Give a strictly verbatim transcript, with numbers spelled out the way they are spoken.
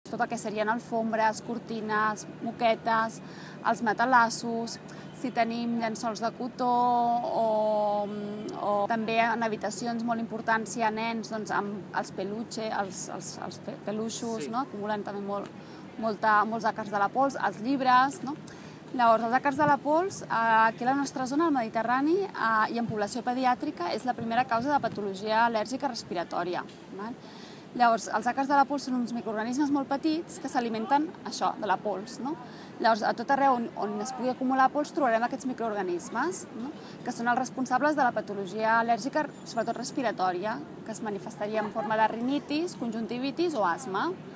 tot el que serien alfombres, cortines, moquetes, els matalassos, si tenim llençols de cotó o, o també en habitacions molt importants si hi ha nens doncs, amb els peluches, els, els, els peluixos, sí. No? Acumulen també molt, molta, molts àcars de la pols, els llibres. No? Llavors, els àcars de la pols, aquí a la nostra zona, al Mediterrani, i en població pediàtrica, és la primera causa de patologia al·lèrgica respiratòria. Val? Llavors, els àcars de la pols són uns microorganismes molt petits que s'alimenten això, de la pols. No? Llavors, a tot arreu on, on es pugui acumular pols trobarem aquests microorganismes, no? Que són els responsables de la patologia al·lèrgica, sobretot respiratòria, que es manifestaria en forma de rinitis, conjuntivitis o asma.